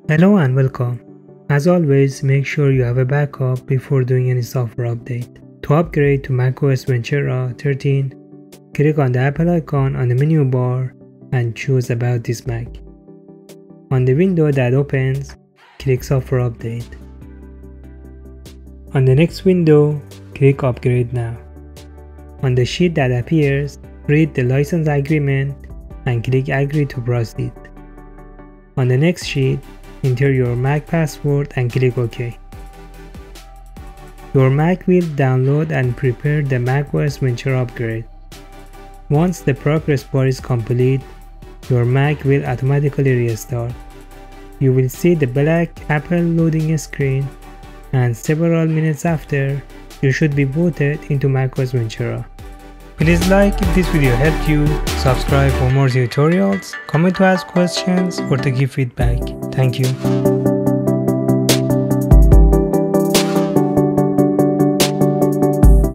Hello and welcome. As always, make sure you have a backup before doing any software update. To upgrade to macOS Ventura 13, click on the Apple icon on the menu bar and choose About this Mac. On the window that opens, click Software Update. On the next window, click Upgrade Now. On the sheet that appears, read the license agreement and click Agree to proceed. On the next sheet, enter your Mac password and click OK. Your Mac will download and prepare the macOS Ventura upgrade. Once the progress bar is complete, your Mac will automatically restart. You will see the black Apple loading screen, and several minutes after, you should be booted into macOS Ventura. Please like if this video helped you, subscribe for more tutorials, comment to ask questions or to give feedback. Thank you.